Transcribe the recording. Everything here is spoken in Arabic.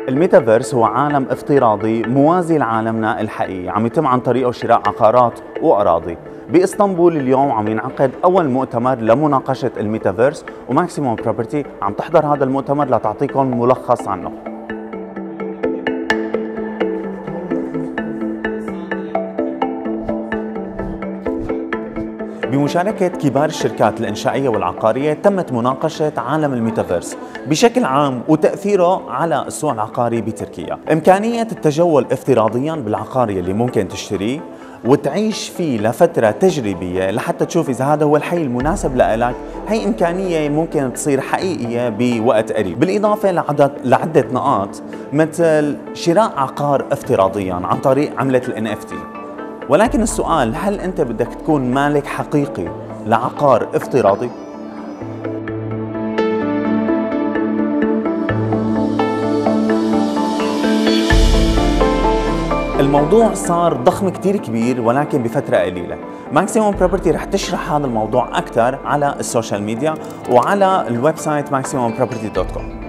الميتافيرس هو عالم افتراضي موازي لعالمنا الحقيقي، عم يتم عن طريقه شراء عقارات وأراضي. بإسطنبول اليوم عم ينعقد أول مؤتمر لمناقشة الميتافيرس، وماكسيموم بروبرتي عم تحضر هذا المؤتمر لتعطيكم ملخص عنه. بمشاركة كبار الشركات الإنشائية والعقارية تمت مناقشة عالم الميتافيرس بشكل عام وتأثيره على السوق العقاري بتركيا. إمكانية التجول افتراضياً بالعقار اللي ممكن تشتريه وتعيش فيه لفترة تجريبية لحتى تشوف إذا هذا هو الحي المناسب لإلك، هي إمكانية ممكن تصير حقيقية بوقت قريب. بالإضافة لعدة نقاط مثل شراء عقار افتراضياً عن طريق عملة ال NFT. ولكن السؤال، هل أنت بدك تكون مالك حقيقي لعقار افتراضي؟ الموضوع صار ضخم كتير كبير ولكن بفترة قليلة. ماكسيموم بروبرتي رح تشرح هذا الموضوع أكثر على السوشيال ميديا وعلى الويب سايت maximumproperty.com.